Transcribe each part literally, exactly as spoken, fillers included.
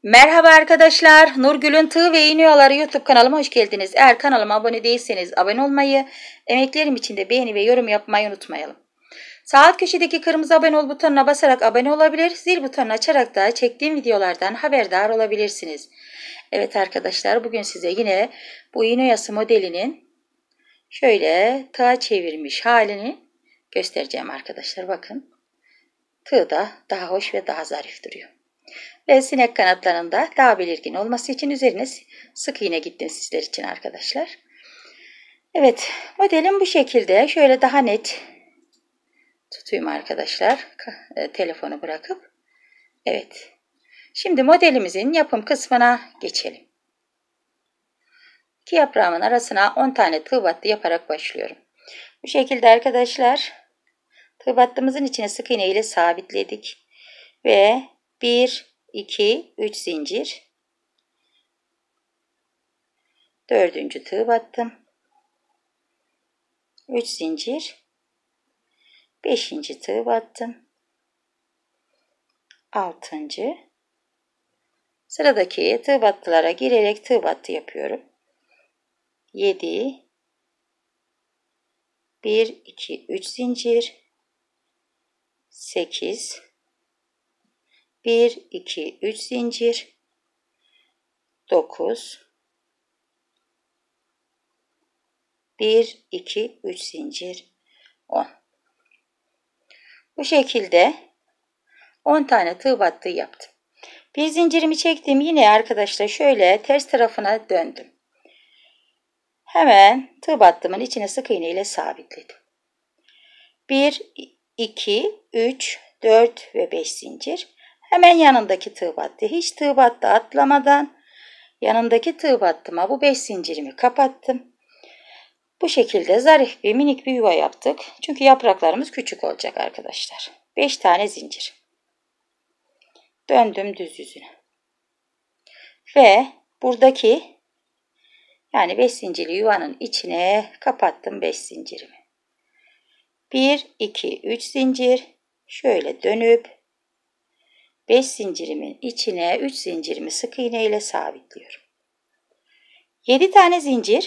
Merhaba arkadaşlar, Nurgül'ün Tığ ve İğne Oyaları YouTube kanalıma hoş geldiniz. Eğer kanalıma abone değilseniz abone olmayı, emeklerim için de beğeni ve yorum yapmayı unutmayalım. Sağ alt köşedeki kırmızı abone ol butonuna basarak abone olabilir, zil butonunu açarak da çektiğim videolardan haberdar olabilirsiniz. Evet arkadaşlar, bugün size yine bu iğne oyası modelinin şöyle tığa çevirmiş halini göstereceğim arkadaşlar. Bakın, tığ da daha hoş ve daha zarif duruyor. Ve sinek kanatlarında daha belirgin olması için üzerine sık iğne gittim sizler için arkadaşlar. Evet, modelim bu şekilde. Şöyle daha net tutayım arkadaşlar. Telefonu bırakıp. Evet. Şimdi modelimizin yapım kısmına geçelim. İki yaprağımın arasına on tane tığ battı yaparak başlıyorum. Bu şekilde arkadaşlar tığ battığımızın içine sık iğne ile sabitledik. Ve bir, iki, üç zincir. Dördüncü tığ battım. üç zincir. beşinci tığ battım. altıncı. Sıradaki tığ battılara girerek tığ battı yapıyorum. yedi. bir, iki, üç zincir. sekiz. bir, iki, üç zincir. dokuz. bir, iki, üç zincir. on. Bu şekilde on tane tığ battı yaptım. Bir zincirimi çektim. Yine arkadaşlar şöyle ters tarafına döndüm. Hemen tığ battımın içine sık iğne ile sabitledim. bir, iki, üç, dört ve beş zincir. Hemen yanındaki tığ battı. Hiç tığ battı atlamadan yanındaki tığ battıma bu beş zincirimi kapattım. Bu şekilde zarif bir minik bir yuva yaptık. Çünkü yapraklarımız küçük olacak arkadaşlar. beş tane zincir. Döndüm düz yüzüne. Ve buradaki yani beş zincirli yuvanın içine kapattım beş zincirimi. bir, iki, üç zincir. Şöyle dönüp beş zincirimin içine üç zincirimi sık iğne ile sabitliyorum. yedi tane zincir.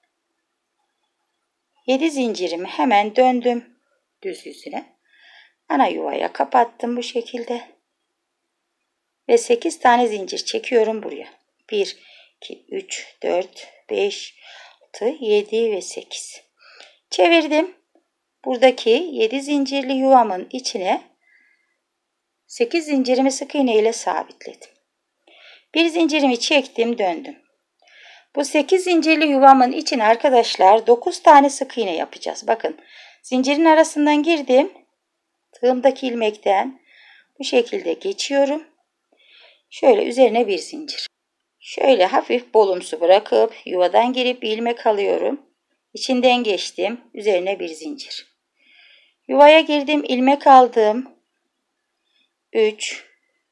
yedi zincirimi hemen döndüm düz yüzüne. Ana yuvaya kapattım bu şekilde. Ve sekiz tane zincir çekiyorum buraya. bir, iki, üç, dört, beş, altı, yedi ve sekiz. Çevirdim. Buradaki yedi zincirli yuvamın içine sekiz zincirimi sık iğne ile sabitledim. Bir zincirimi çektim, döndüm. Bu sekiz zincirli yuvamın içine arkadaşlar dokuz tane sık iğne yapacağız. Bakın, zincirin arasından girdim. Tığımdaki ilmekten bu şekilde geçiyorum. Şöyle üzerine bir zincir. Şöyle hafif bolumsu bırakıp yuvadan girip bir ilmek alıyorum. İçinden geçtim. Üzerine bir zincir. Yuvaya girdim, ilmek aldım. üç,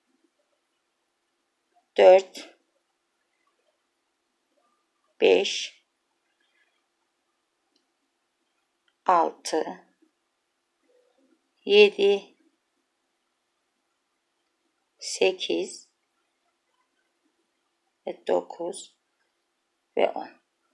dört, beş, altı, yedi, sekiz, dokuz ve on.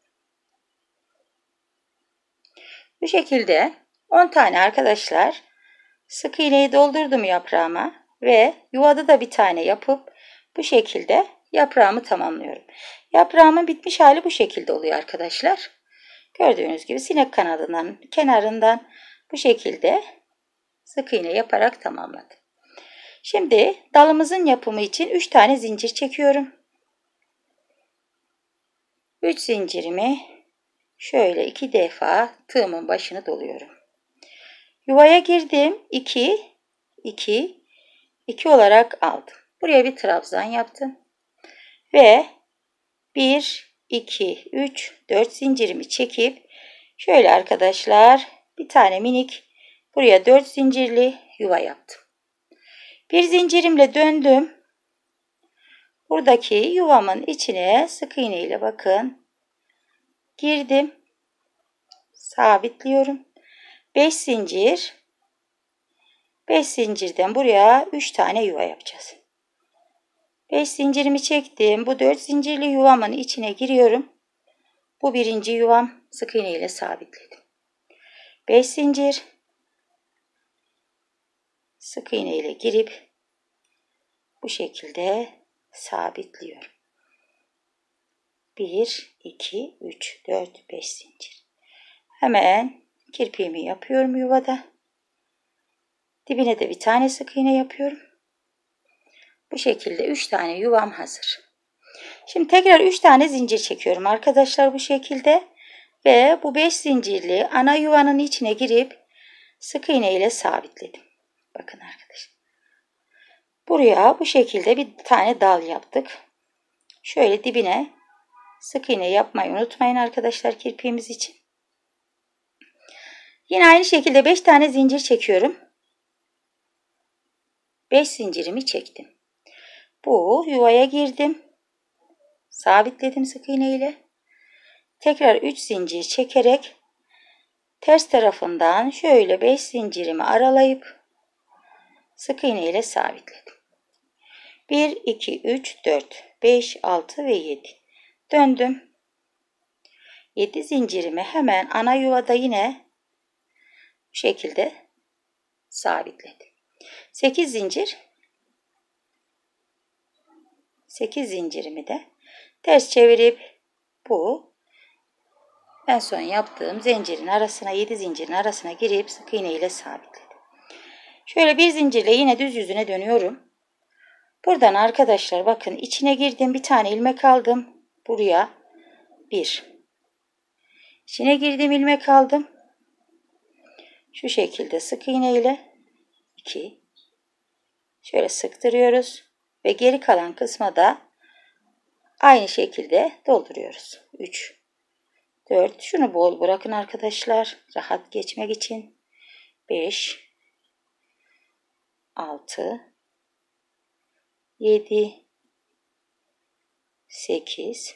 Bu şekilde on tane arkadaşlar sık iğneyi doldurdum yaprağıma ve yuvada da bir tane yapıp bu şekilde yaprağımı tamamlıyorum. Yaprağımın bitmiş hali bu şekilde oluyor arkadaşlar. Gördüğünüz gibi sinek kanadından kenarından bu şekilde sık iğne yaparak tamamladım. Şimdi dalımızın yapımı için üç tane zincir çekiyorum. üç zincirimi şöyle iki defa tığımın başını doluyorum. Yuvaya girdim. iki, iki, iki olarak aldım. Buraya bir trabzan yaptım. Ve bir, iki, üç, dört zincirimi çekip şöyle arkadaşlar bir tane minik buraya dört zincirli yuva yaptım. Bir zincirimle döndüm. Buradaki yuvamın içine sık iğne ile bakın girdim. Sabitliyorum. beş zincir. beş zincirden buraya üç tane yuva yapacağız. beş zincirimi çektim. Bu dört zincirli yuvamın içine giriyorum. Bu birinci yuvam, sık iğne ile sabitledim. beş zincir, sık iğne ile girip bu şekilde sabitliyorum. bir, iki, üç, dört, beş zincir. Hemen kirpiğimi yapıyorum yuvada. Dibine de bir tane sık iğne yapıyorum. Bu şekilde üç tane yuvam hazır. Şimdi tekrar üç tane zincir çekiyorum arkadaşlar bu şekilde. Ve bu beş zincirli ana yuvanın içine girip sık iğne ile sabitledim. Bakın arkadaşlar. Buraya bu şekilde bir tane dal yaptık. Şöyle dibine sık iğne yapmayı unutmayın arkadaşlar kirpiğimiz için. Yine aynı şekilde beş tane zincir çekiyorum. beş zincirimi çektim. Bu yuvaya girdim. Sabitledim sık iğne ile. Tekrar üç zincir çekerek ters tarafından şöyle beş zincirimi aralayıp sık iğne ile sabitledim. bir, iki, üç, dört, beş, altı ve yedi. Döndüm. yedi zincirimi hemen ana yuvada yine bu şekilde sabitledim. sekiz zincir. sekiz zincirimi de ters çevirip bu en son yaptığım zincirin arasına, yedi zincirin arasına girip sık iğne ile sabitledim. Şöyle bir zincirle yine düz yüzüne dönüyorum. Buradan arkadaşlar bakın içine girdim, bir tane ilmek aldım. Buraya bir. İçine girdim, ilmek aldım. Şu şekilde sık iğne ile iki. Şöyle sıktırıyoruz ve geri kalan kısma da aynı şekilde dolduruyoruz. üç, dört. Şunu bol bırakın arkadaşlar rahat geçmek için. beş, altı, yedi, sekiz,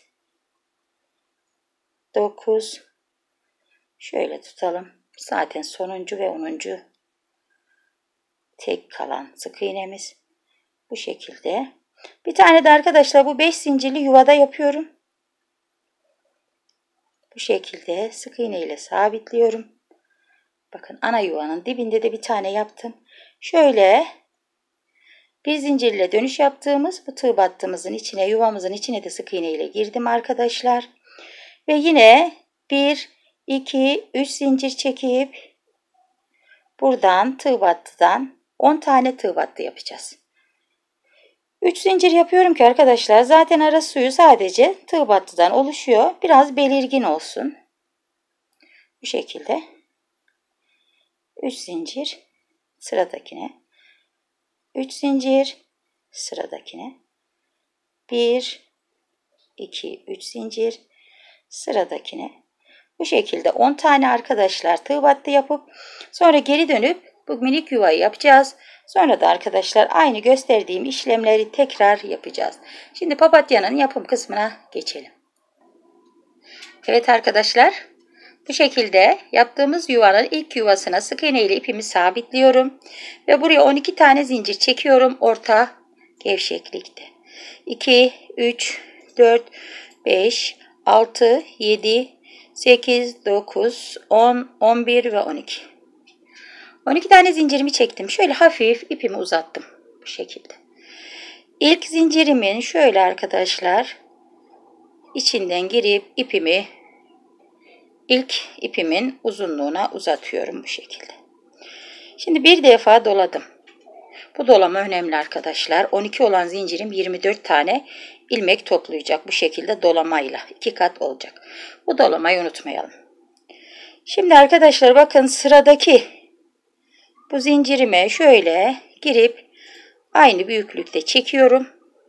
dokuz. Şöyle tutalım. Zaten sonuncu ve onuncu tek kalan sık iğnemiz. Bu şekilde. Bir tane de arkadaşlar bu beş zincirli yuvada yapıyorum. Bu şekilde sık iğne ile sabitliyorum. Bakın ana yuvanın dibinde de bir tane yaptım. Şöyle bir zincirle dönüş yaptığımız bu tığ battığımızın içine, yuvamızın içine de sık iğne ile girdim arkadaşlar. Ve yine bir, iki, üç zincir çekip buradan tığ battıdan on tane tığ battı yapacağız. üç zincir yapıyorum ki arkadaşlar zaten ara suyu sadece tığ battıdan oluşuyor. Biraz belirgin olsun. Bu şekilde üç zincir sıradakine, üç zincir sıradakine, bir, iki, üç zincir sıradakine. Bu şekilde on tane arkadaşlar tığ battı yapıp sonra geri dönüp bu minik yuvayı yapacağız. Sonra da arkadaşlar aynı gösterdiğim işlemleri tekrar yapacağız. Şimdi papatyanın yapım kısmına geçelim. Evet arkadaşlar, bu şekilde yaptığımız yuvanın ilk yuvasına sık iğne ile ipimi sabitliyorum. Ve buraya on iki tane zincir çekiyorum orta gevşeklikte. iki, üç, dört, beş, altı, yedi, sekiz, dokuz, on, on bir ve on iki. on iki tane zincirimi çektim. Şöyle hafif ipimi uzattım. Bu şekilde. İlk zincirimin şöyle arkadaşlar içinden girip ipimi ilk ipimin uzunluğuna uzatıyorum bu şekilde. Şimdi bir defa doladım. Bu dolama önemli arkadaşlar. on iki olan zincirim yirmi dört tane ilmek toplayacak bu şekilde dolamayla. iki kat olacak. Bu dolamayı unutmayalım. Şimdi arkadaşlar bakın sıradaki bu zincirime şöyle girip aynı büyüklükte çekiyorum.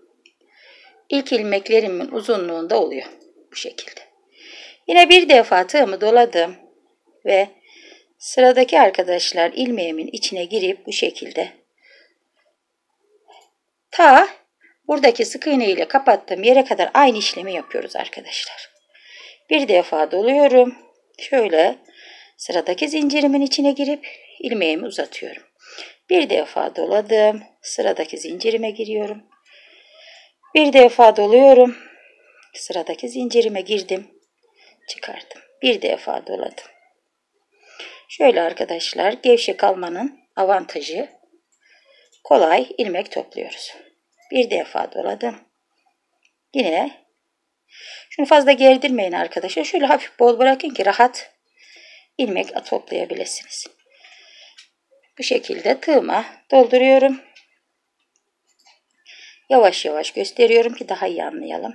İlk ilmeklerimin uzunluğunda oluyor bu şekilde. Yine bir defa tığımı doladım ve sıradaki arkadaşlar ilmeğimin içine girip bu şekilde ta buradaki sık iğne ile kapattığım yere kadar aynı işlemi yapıyoruz arkadaşlar. Bir defa doluyorum. Şöyle sıradaki zincirimin içine girip ilmeğimi uzatıyorum. Bir defa doladım. Sıradaki zincirime giriyorum. Bir defa doluyorum. Sıradaki zincirime girdim. Çıkardım. Bir defa doladım. Şöyle arkadaşlar, gevşek kalmanın avantajı, kolay ilmek topluyoruz. Bir defa doladım. Yine şunu fazla gerdirmeyin arkadaşlar. Şöyle hafif bol bırakın ki rahat ilmek toplayabilirsiniz. Bu şekilde tığıma dolduruyorum. Yavaş yavaş gösteriyorum ki daha iyi anlayalım.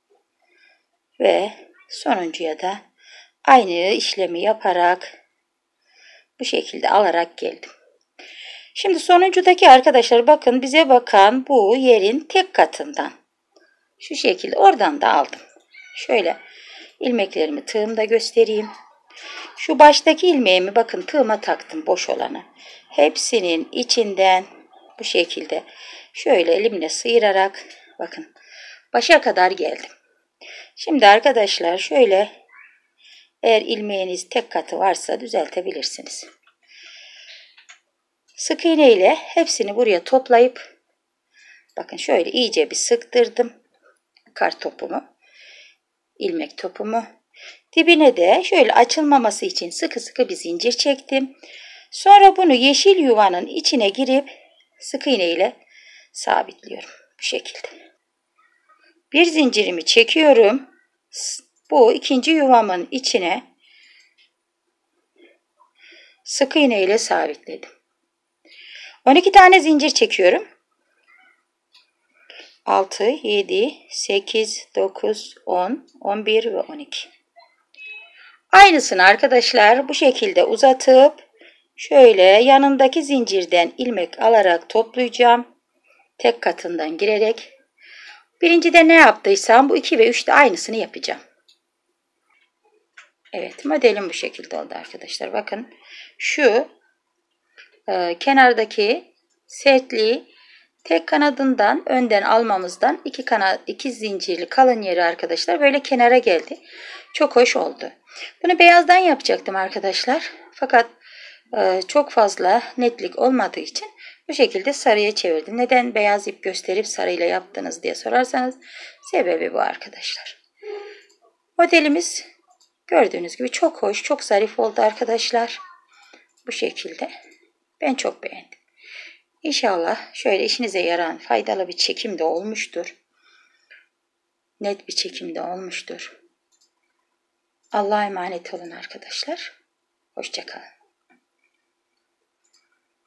Ve sonuncuya da aynı işlemi yaparak bu şekilde alarak geldim. Şimdi sonuncudaki arkadaşlar bakın, bize bakan bu yerin tek katından. Şu şekilde oradan da aldım. Şöyle ilmeklerimi tığımda göstereyim. Şu baştaki ilmeğimi bakın tığıma taktım, boş olanı. Hepsinin içinden bu şekilde şöyle elimle sıyırarak bakın başa kadar geldim. Şimdi arkadaşlar şöyle, eğer ilmeğiniz tek katı varsa düzeltebilirsiniz. Sık iğne ile hepsini buraya toplayıp bakın şöyle iyice bir sıktırdım kar topumu, ilmek topumu. Dibine de şöyle açılmaması için sıkı sıkı bir zincir çektim. Sonra bunu yeşil yuvanın içine girip sık iğne ile sabitliyorum bu şekilde. Bir zincirimi çekiyorum. Bu ikinci yuvamın içine sık iğne ile sabitledim. on iki tane zincir çekiyorum. altı, yedi, sekiz, dokuz, on, on bir ve on iki. Aynısını arkadaşlar bu şekilde uzatıp şöyle yanındaki zincirden ilmek alarak toplayacağım. Tek katından girerek. Birincide ne yaptıysam bu iki ve üçte aynısını yapacağım. Evet, modelim bu şekilde oldu arkadaşlar. Bakın şu e, kenardaki sertliği tek kanadından önden almamızdan iki kanat iki zincirli kalın yeri arkadaşlar böyle kenara geldi. Çok hoş oldu. Bunu beyazdan yapacaktım arkadaşlar. Fakat e, çok fazla netlik olmadığı için bu şekilde sarıya çevirdim. Neden beyaz ip gösterip sarıyla yaptınız diye sorarsanız sebebi bu arkadaşlar. Modelimiz gördüğünüz gibi çok hoş, çok zarif oldu arkadaşlar. Bu şekilde. Ben çok beğendim. İnşallah şöyle işinize yarayan faydalı bir çekim de olmuştur. Net bir çekim de olmuştur. Allah'a emanet olun arkadaşlar. Hoşça kalın.